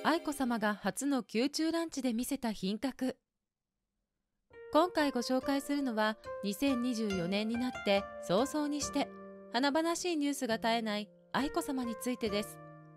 愛子さまが初の宮中ランチで見せた品格。今回ご紹介するのは、2024年になって早々にして華々しいニュースが絶えない愛子さまについてです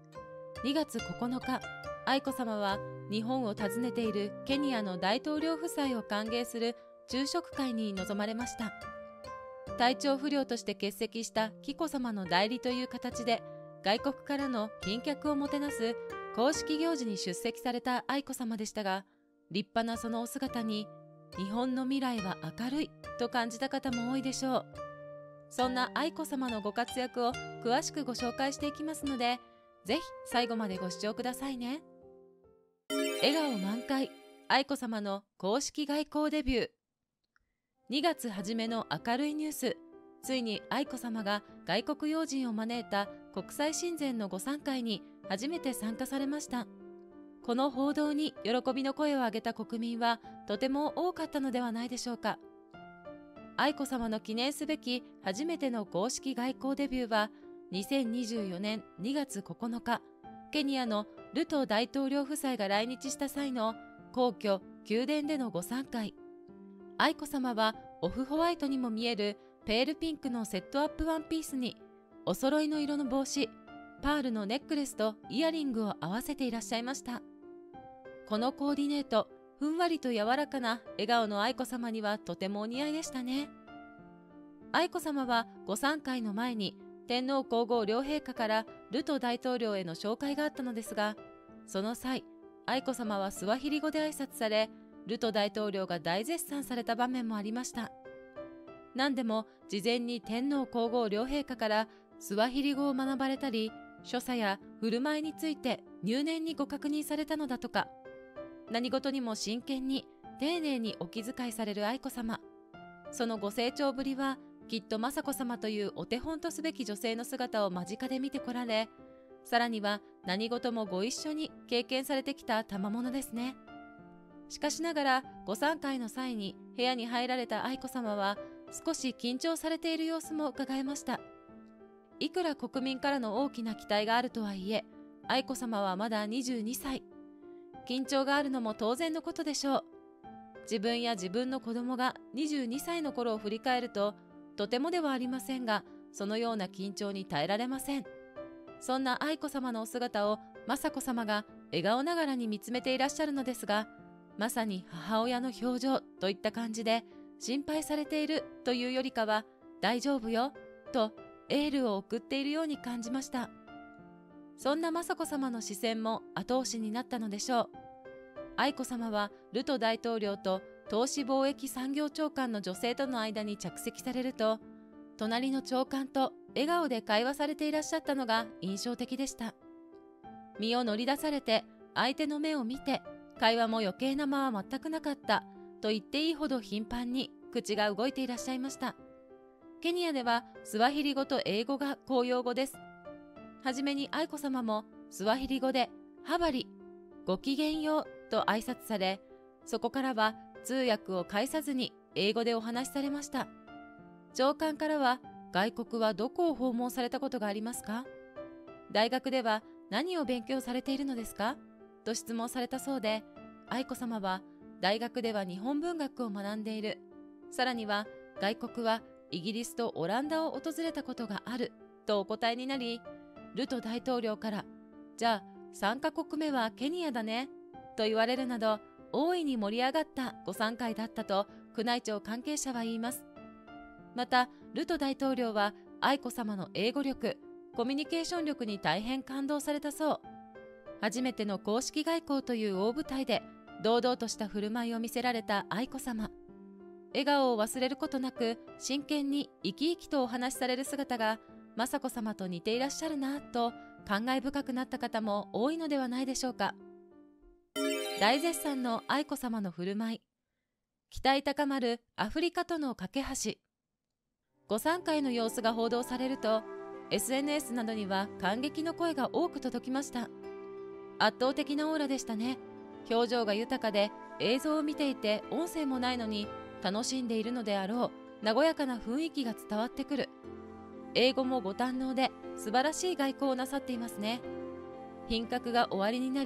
。2月9日、愛子さまは日本を訪ねているケニアの大統領夫妻を歓迎する昼食会に臨まれました。体調不良として欠席した紀子さまの代理という形で、外国からの賓客をもてなす公式行事に出席された愛子さまでしたが、立派なそのお姿に、日本の未来は明るいと感じた方も多いでしょう。そんな愛子さまのご活躍を詳しくご紹介していきますので、ぜひ最後までご視聴くださいね。笑顔満開、愛子さまの公式外交デビュー。2月初めの明るいニュース、ついに愛子さまが外国要人を招いた国際親善のご参会に初めて参加されました。この報道に喜びの声を上げた国民はとても多かったのではないでしょうか。愛子さまの記念すべき初めての公式外交デビューは、2024年2月9日、ケニアのルト大統領夫妻が来日した際の皇居・宮殿でのご参会。愛子さまはオフホワイトにも見えるペールピンクのセットアップワンピースに、お揃いの色の帽子、パールのネックレスとイヤリングを合わせていらっしゃいました。このコーディネート、ふんわりと柔らかな笑顔の愛子さまにはとてもお似合いでしたね。愛子さまはご参会の前に天皇皇后両陛下からルト大統領への紹介があったのですが、その際、愛子さまはスワヒリ語で挨拶され、ルト大統領が大絶賛された場面もありました。何でも事前に天皇皇后両陛下からスワヒリ語を学ばれたり、所作や振る舞いについて入念にご確認されたのだとか。何事にも真剣に丁寧にお気遣いされる愛子さま。そのご成長ぶりは、きっと雅子さまというお手本とすべき女性の姿を間近で見てこられ、さらには何事もご一緒に経験されてきた賜物ですね。しかしながらご参会の際に部屋に入られた愛子さまは少し緊張されている様子も伺えました。いくら国民からの大きな期待があるとはいえ、愛子さまはまだ22歳。緊張があるのも当然のことでしょう。自分や自分の子供が22歳の頃を振り返ると、とてもではありませんが、そのような緊張に耐えられません。そんな愛子さまのお姿を雅子さまが笑顔ながらに見つめていらっしゃるのですが、まさに母親の表情といった感じで、心配されているというよりかは、大丈夫よとエールを送っているように感じました。そんな雅子さまの視線も後押しになったのでしょう。愛子さまはルト大統領と投資貿易産業長官の女性との間に着席されると、隣の長官と笑顔で会話されていらっしゃったのが印象的でした。身を乗り出されて相手の目を見て、会話も余計な間は全くなかったと言っていいほど頻繁に口が動いていらっしゃいました。ケニアではスワヒリ語と英語が公用語です。はじめに愛子さまもスワヒリ語でハバリ、ごきげんようと挨拶され、そこからは通訳を介さずに英語でお話しされました。長官からは、外国はどこを訪問されたことがありますか？大学では何を勉強されているのですか？と質問されたそうで、愛子さまは大学では日本文学を学んでいる。さらには外国はイギリスとオランダを訪れたことがあるとお答えになり、ルト大統領から、じゃあ3カ国目はケニアだねと言われるなど、大いに盛り上がったご参会だったと宮内庁関係者は言います。またルト大統領は愛子さまの英語力、コミュニケーション力に大変感動されたそう。初めての公式外交という大舞台で堂々とした振る舞いを見せられた愛子さま。笑顔を忘れることなく真剣に生き生きとお話しされる姿が雅子さまと似ていらっしゃるなぁと感慨深くなった方も多いのではないでしょうか。大絶賛の愛子さまの振る舞い。期待高まるアフリカとの架け橋。ご参会の様子が報道されると、SNS などには感激の声が多く届きました。圧倒的なオーラでしたね。表情が豊かで、映像を見ていて音声もないのに楽しんでいるのであろう和やかな雰囲気が伝わってくる。英語もご堪能で素晴らしい外交をなさっていますね。品格が終わりになり、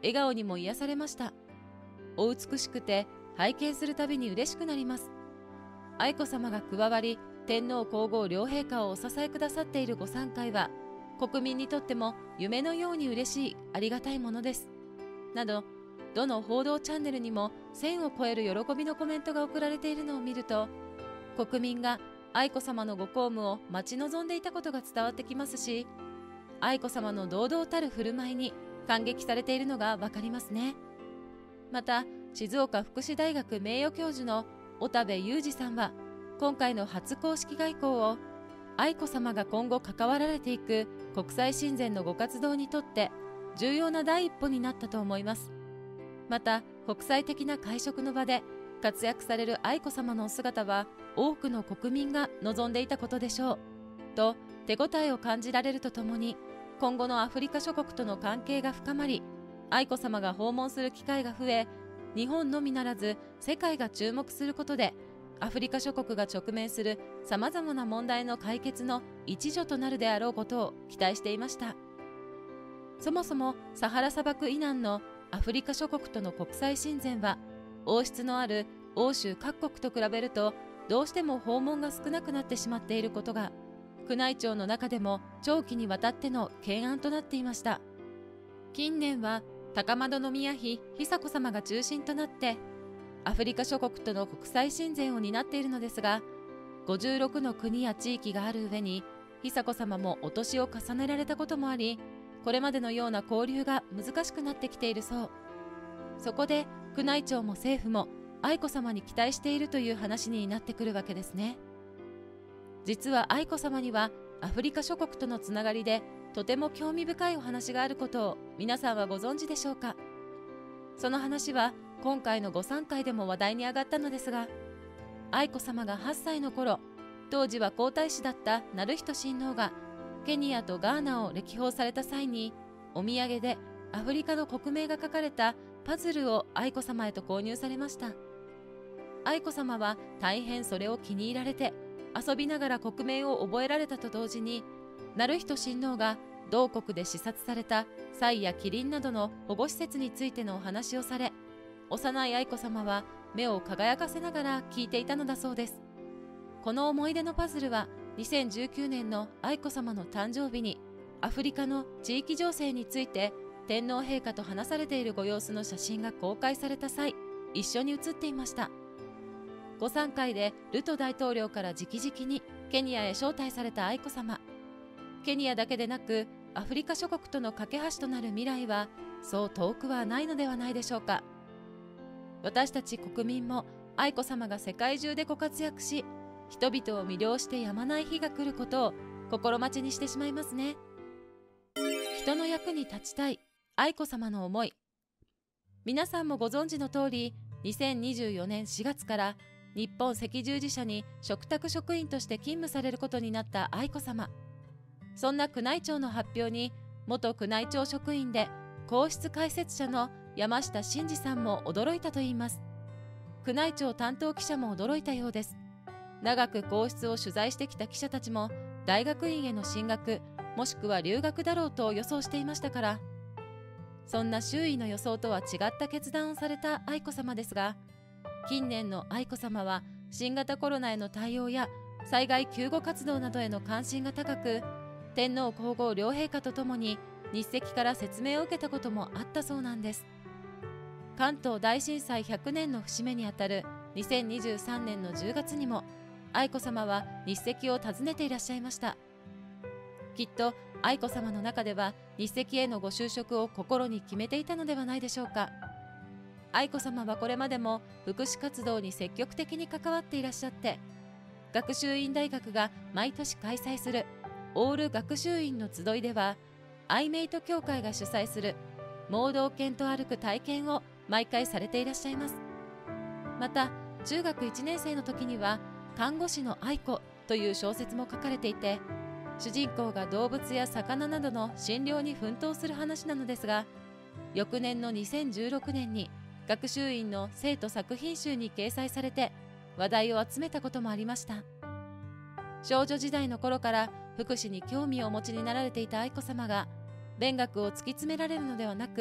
笑顔にも癒されました。お美しくて拝見するたびに嬉しくなります。愛子さまが加わり、天皇皇后両陛下をお支えくださっているご参会は、国民にとっても夢のように嬉しい、ありがたいものです。など、どの報道チャンネルにも1000を超える喜びのコメントが送られているのを見ると、国民が愛子さまのご公務を待ち望んでいたことが伝わってきますし、愛子さまの堂々たる振る舞いに感激されているのがわかりますね。また、静岡福祉大学名誉教授の小田部雄二さんは、今回の初公式外交を、愛子さまが今後関わられていく国際親善のご活動にとって重要な第一歩になったと思います。また、国際的な会食の場で活躍される愛子さまのお姿は、多くの国民が望んでいたことでしょうと手応えを感じられるとともに、今後のアフリカ諸国との関係が深まり、愛子さまが訪問する機会が増え、日本のみならず世界が注目することで、アフリカ諸国が直面するさまざまな問題の解決の一助となるであろうことを期待していました。そもそもサハラ砂漠以南のアフリカ諸国との国際親善は、王室のある欧州各国と比べるとどうしても訪問が少なくなってしまっていることが、宮内庁の中でも長期にわたっての懸案となっていました。近年は高円宮妃久子さまが中心となってアフリカ諸国との国際親善を担っているのですが、56の国や地域がある上に久子さまもお年を重ねられたこともあり、これまでのような交流が難しくなってきているそう。そこで宮内庁も政府も愛子さまに期待しているという話になってくるわけですね。実は愛子さまにはアフリカ諸国とのつながりでとても興味深いお話があることを皆さんはご存知でしょうか。その話は今回のご参会でも話題に上がったのですが、愛子さまが8歳の頃、当時は皇太子だった徳仁親王がケニアとガーナを歴訪された際に、お土産でアフリカの国名が書かれたパズルを愛子さまへと購入されました。愛子さまは大変それを気に入られて、遊びながら国名を覚えられたと同時に、徳仁親王が同国で視察されたサイやキリンなどの保護施設についてのお話をされ、幼い愛子さまは目を輝かせながら聞いていたのだそうです。この思い出のパズルは2019年の愛子さまの誕生日にアフリカの地域情勢について天皇陛下と話されているご様子の写真が公開された際、一緒に写っていました。ご参会でルト大統領から直々にケニアへ招待された愛子さま。ケニアだけでなくアフリカ諸国との架け橋となる未来はそう遠くはないのではないでしょうか。私たち国民も愛子さまが世界中でご活躍し、人々を魅了してやまない日が来ることを心待ちにしてしまいますね。人の役に立ちたい愛子さまの思い。皆さんもご存知の通り、2024年4月から日本赤十字社に嘱託職員として勤務されることになった愛子さま。そんな宮内庁の発表に、元宮内庁職員で皇室解説者の山下真司さんも驚いたといいます。宮内庁担当記者も驚いたようです。長く皇室を取材してきた記者たちも大学院への進学もしくは留学だろうと予想していましたから。そんな周囲の予想とは違った決断をされた愛子さまですが、近年の愛子さまは新型コロナへの対応や災害救護活動などへの関心が高く、天皇皇后両陛下とともに日赤から説明を受けたこともあったそうなんです。関東大震災100年の節目にあたる2023年の10月にも愛子さまは日赤を訪ねていらっしゃいました。きっと愛子さまの中では日赤へのご就職を心に決めていたのではないでしょうか。愛子さまはこれまでも福祉活動に積極的に関わっていらっしゃって、学習院大学が毎年開催するオール学習院の集いでは、アイメイト協会が主催する盲導犬と歩く体験を毎回されていらっしゃいます。また中学1年生の時には看護師の愛子という小説も書かれていて、主人公が動物や魚などの診療に奮闘する話なのですが、翌年の2016年に学習院の生徒作品集に掲載されて話題を集めたこともありました。少女時代の頃から福祉に興味をお持ちになられていた愛子さまが、勉学を突き詰められるのではなく、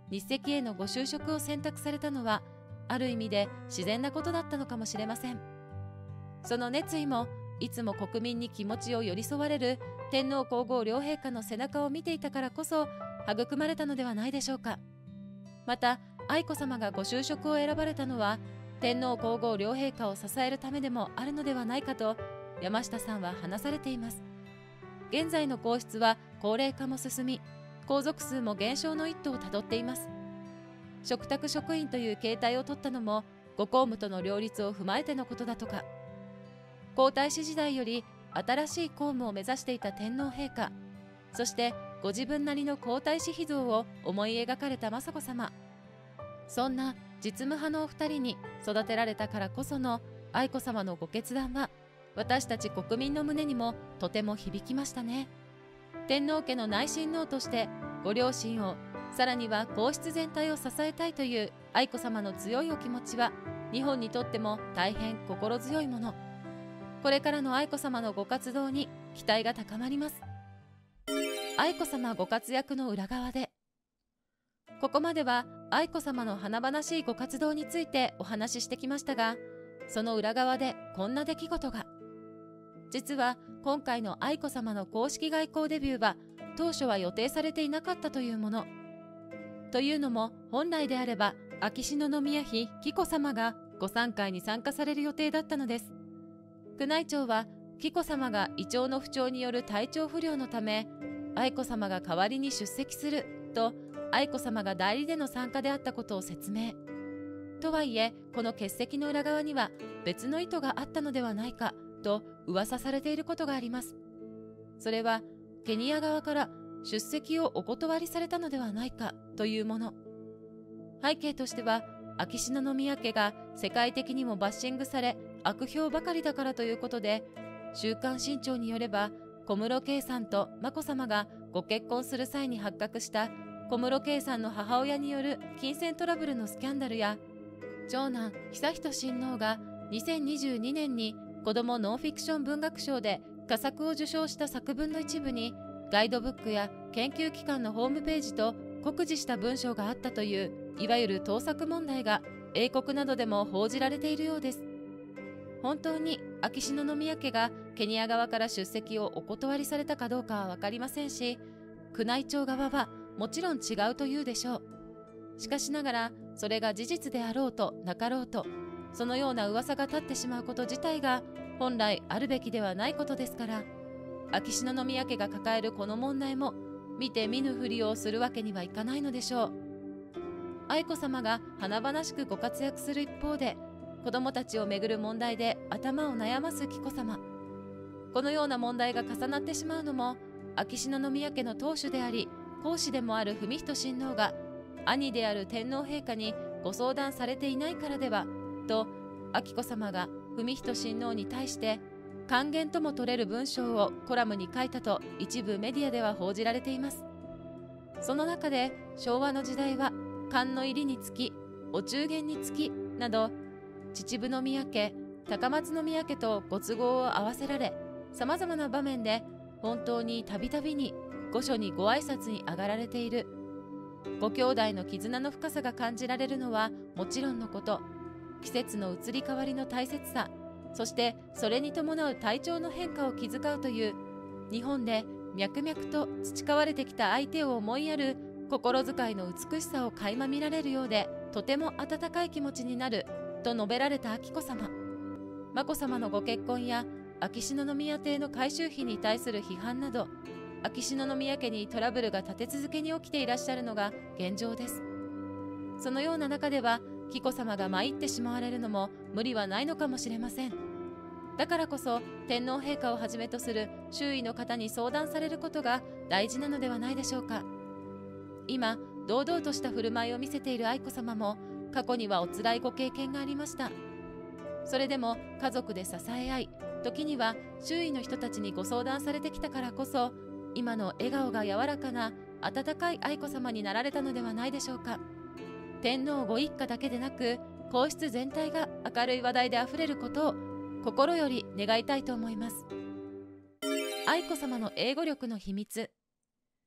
日赤へのご就職を選択されたのは、ある意味で自然なことだったのかもしれません。その熱意もいつも国民に気持ちを寄り添われる天皇皇后両陛下の背中を見ていたからこそ育まれたのではないでしょうか。また愛子さまがご就職を選ばれたのは天皇皇后両陛下を支えるためでもあるのではないかと山下さんは話されています。現在の皇室は高齢化も進み、皇族数も減少の一途をたどっています。嘱託職員という形態を取ったのもご公務との両立を踏まえてのことだとか。皇太子時代より新しい公務を目指していた天皇陛下、そしてご自分なりの皇太子秘像を思い描かれた雅子さま、そんな実務派のお二人に育てられたからこその愛子さまのご決断は、私たち国民の胸にもとても響きましたね。天皇家の内親王としてご両親を、さらには皇室全体を支えたいという愛子さまの強いお気持ちは、日本にとっても大変心強いもの。これからの愛子さまのご活動に期待が高まります。愛子さまご活躍の裏側で、ここまでは愛子さまの華々しいご活動についてお話ししてきましたが、その裏側でこんな出来事が。実は今回の愛子さまの公式外交デビューは当初は予定されていなかったというもの。というのも本来であれば秋篠宮妃紀子さまがご参会に参加される予定だったのです。宮内庁は紀子さまが胃腸の不調による体調不良のため、愛子さまが代わりに出席すると愛子さまが代理での参加であったことを説明。とはいえこの欠席の裏側には別の意図があったのではないかと噂されていることがあります。それはケニア側から出席をお断りされたのではないかというもの。背景としては秋篠宮家が世界的にもバッシングされ悪評ばかりだからということで、週刊新潮によれば小室圭さんと眞子さまがご結婚する際に発覚した小室圭さんの母親による金銭トラブルのスキャンダルや、長男悠仁親王が2022年に子どもノンフィクション文学賞で佳作を受賞した作文の一部にガイドブックや研究機関のホームページと酷似した文章があったといういわゆる盗作問題が英国などでも報じられているようです。本当に秋篠宮家がケニア側から出席をお断りされたかどうかは分かりませんし、宮内庁側はもちろん違うというでしょう。しかしながらそれが事実であろうとなかろうと、そのような噂が立ってしまうこと自体が本来あるべきではないことですから、秋篠宮家が抱えるこの問題も見て見ぬふりをするわけにはいかないのでしょう。愛子さまが華々しくご活躍する一方で、子どもたちをめぐる問題で頭を悩ます紀子さま。このような問題が重なってしまうのも、秋篠宮家の当主であり皇嗣でもある文仁親王が兄である天皇陛下にご相談されていないからではと、彬子さまが文仁親王に対して諫言とも取れる文章をコラムに書いたと一部メディアでは報じられています。その中で昭和の時代は寒の入りにつきお中元につきなど、秩父宮家高松宮家とご都合を合わせられ、さまざまな場面で本当にたびたびに御所にご挨拶に上がられている。ご兄弟の絆の深さが感じられるのはもちろんのこと、季節の移り変わりの大切さ、そしてそれに伴う体調の変化を気遣うという、日本で脈々と培われてきた相手を思いやる心遣いの美しさを垣間見られるようで、とても温かい気持ちになると述べられた彬子さま。眞子さまのご結婚や秋篠宮邸の改修費に対する批判など、秋篠宮家にトラブルが立て続けに起きていらっしゃるのが現状です。そのような中では紀子さまが参ってしまわれるのも無理はないのかもしれません。だからこそ天皇陛下をはじめとする周囲の方に相談されることが大事なのではないでしょうか。今堂々とした振る舞いを見せている愛子さまも、過去にはお辛いご経験がありました。それでも家族で支え合い、時には周囲の人たちにご相談されてきたからこそ、今の笑顔が柔らかな温かい愛子さまになられたのではないでしょうか。天皇ご一家だけでなく皇室全体が明るい話題であふれることを心より願いたいと思います。愛子さまの英語力の秘密。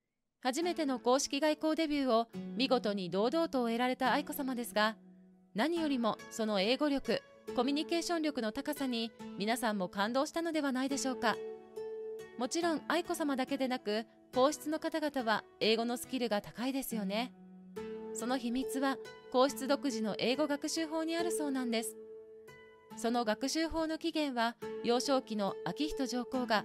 初めての公式外交デビューを見事に堂々と終えられた愛子さまですが、何よりもその英語力、コミュニケーション力の高さに皆さんも感動したのではないでしょうか。もちろん愛子さまだけでなく、皇室の方々は英語のスキルが高いですよね。その秘密は皇室独自の英語学習法にあるそうなんです。その学習法の起源は、幼少期の昭仁上皇が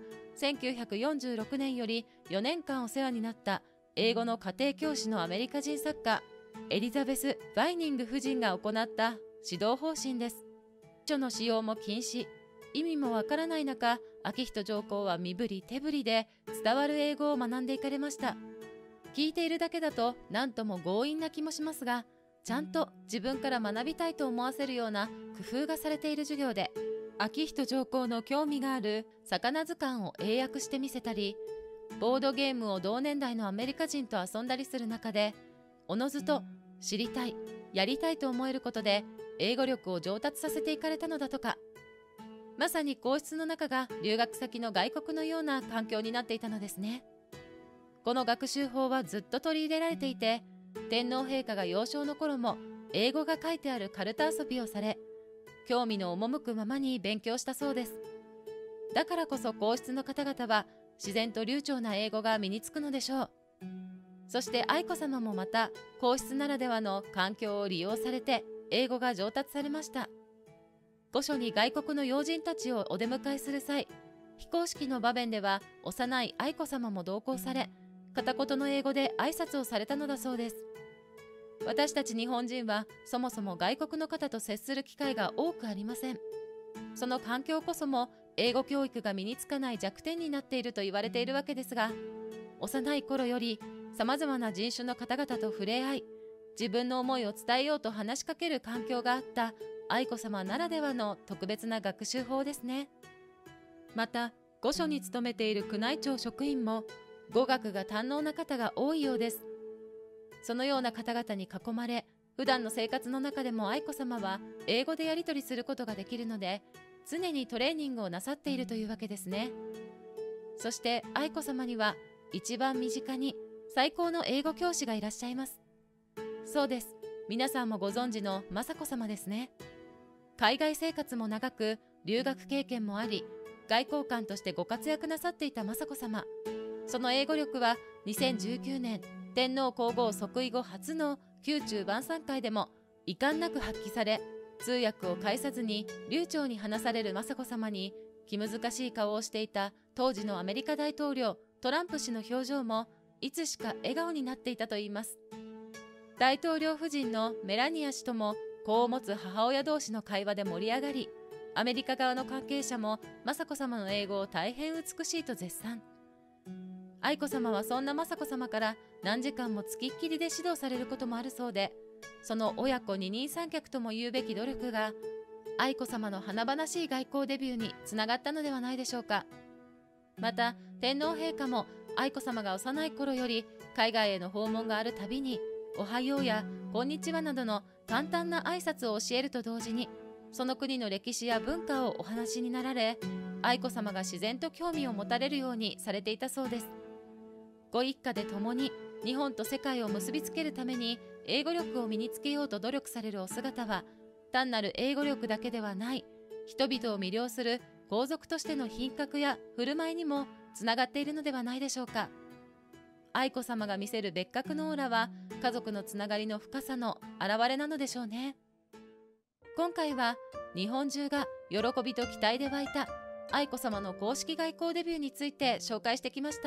1946年より4年間お世話になった英語の家庭教師のアメリカ人作家エリザベス・バイニング夫人が行った指導方針です。書の使用も禁止、意味もわからない中、昭仁上皇は身振り手振りで伝わる英語を学んでいかれました。聞いているだけだと何とも強引な気もしますが、ちゃんと自分から学びたいと思わせるような工夫がされている授業で、昭仁上皇の興味がある魚図鑑を英訳してみせたり、ボードゲームを同年代のアメリカ人と遊んだりする中で、おのずと知りたい、やりたいと思えることで英語力を上達させていかれたのだとか。まさに皇室の中が留学先の外国のような環境になっていたのですね。この学習法はずっと取り入れられていて、天皇陛下が幼少の頃も英語が書いてあるカルタ遊びをされ、興味の赴くままに勉強したそうです。だからこそ皇室の方々は自然と流暢な英語が身につくのでしょう。そして愛子さまもまた皇室ならではの環境を利用されて英語が上達されました。御所に外国の要人たちをお出迎えする際、非公式の場面では幼い愛子さまも同行され、片言の英語で挨拶をされたのだそうです。私たち日本人はそもそも外国の方と接する機会が多くありません。その環境こそも英語教育が身につかない弱点になっていると言われているわけですが、幼い頃よりさまざまな人種の方々と触れ合い、自分の思いを伝えようと話しかける環境があった愛子さまならではの特別な学習法ですね。また、御所に勤めている宮内庁職員も語学が堪能な方が多いようです。そのような方々に囲まれ、普段の生活の中でも愛子さまは英語でやり取りすることができるので、常にトレーニングをなさっているというわけですね。そして愛子さまには一番身近に最高の英語教師がいらっしゃいます。そうです。皆さんもご存知の雅子さまですね。海外生活も長く、留学経験もあり、外交官としてご活躍なさっていた雅子さま。その英語力は2019年、天皇皇后即位後初の宮中晩餐会でも遺憾なく発揮され、通訳を介さずに流暢に話される雅子さまに、気難しい顔をしていた当時のアメリカ大統領トランプ氏の表情もいつしか笑顔になっていたといいます。大統領夫人のメラニア氏とも子を持つ母親同士の会話で盛り上がり、アメリカ側の関係者も雅子さまの英語を大変美しいと絶賛。愛子さまはそんな雅子さまから何時間もつきっきりで指導されることもあるそうで、その親子二人三脚とも言うべき努力が愛子さまの華々しい外交デビューにつながったのではないでしょうか。また天皇陛下も愛子さまが幼い頃より海外への訪問があるたびに、おはようやこんにちはなどの簡単な挨拶を教えると同時に、その国の歴史や文化をお話になられ、愛子さまが自然と興味を持たれるようにされていたそうです。ご一家で共に日本と世界を結びつけるために英語力を身につけようと努力されるお姿は、単なる英語力だけではない、人々を魅了する皇族としての品格や振る舞いにもつながっているのではないでしょうか。愛子さまが見せる別格のオーラは、家族のつながりの深さの表れなのでしょうね。今回は日本中が喜びと期待で湧いた愛子さまの公式外交デビューについて紹介してきました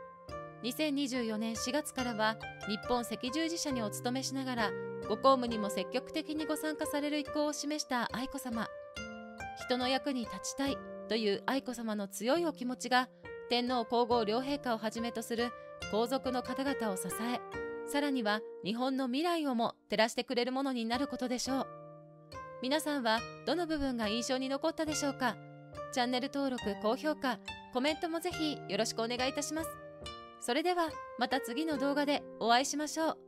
。2024年4月からは日本赤十字社にお勤めしながら、ご公務にも積極的にご参加される意向を示した愛子さま。人の役に立ちたいという愛子さまの強いお気持ちが、天皇皇后両陛下をはじめとする皇族の方々を支え、さらには日本の未来をも照らしてくれるものになることでしょう。皆さんはどの部分が印象に残ったでしょうか。チャンネル登録、高評価、コメントもぜひよろしくお願いいたします。それではまた次の動画でお会いしましょう。